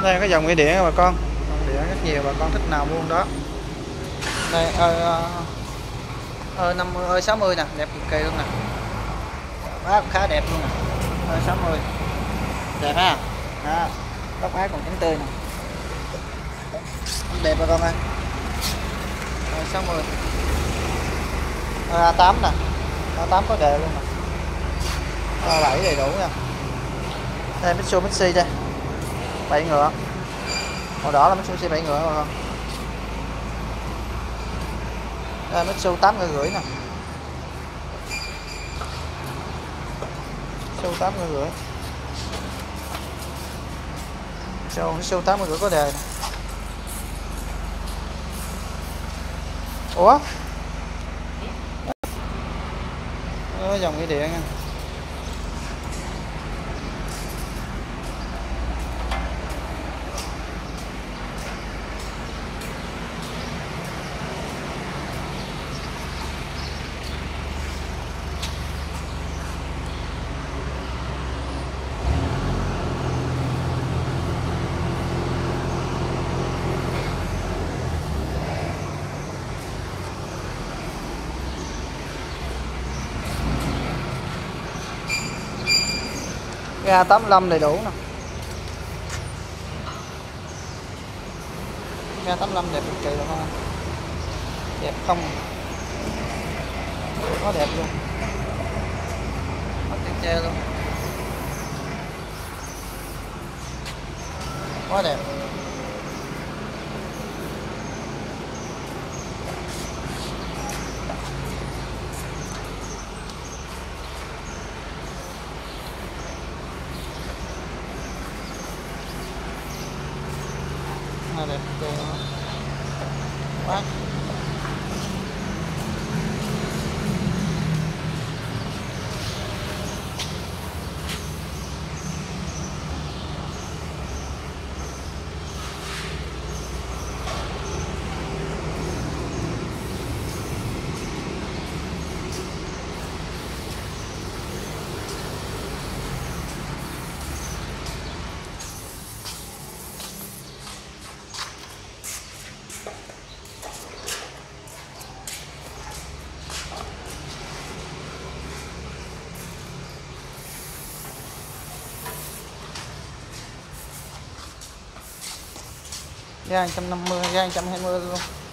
Đây có dòng nghĩa điện bà con, dòng điện rất nhiều, bà con thích nào mua đó. Đây 50 60 nè, đẹp cực kỳ luôn nè, bát khá đẹp luôn nè, 60 đẹp ha. Đó, góc ái còn trắng tươi nè, đẹp bà con ơi. 60 A8 nè, A8 có đề luôn nè, A7 đầy đủ nha. Đây Mitsubishi đây 7 ngựa, màu đỏ là Mitsubishi 7 ngựa bà con. Đây Mitsubishi 8 ngựa rưỡi nè, Mitsubishi 8 ngựa rưỡi, Mitsubishi 8 ngựa rưỡi có đề nè. Ủa dòng nghĩa điện nha. Ga 85 đầy đủ nè, ga 85 đẹp cực kỳ luôn ha, đẹp không, quá đẹp luôn, mất tiền che luôn, quá đẹp. Đẹp cực quá. Ga 150, ga 120 luôn.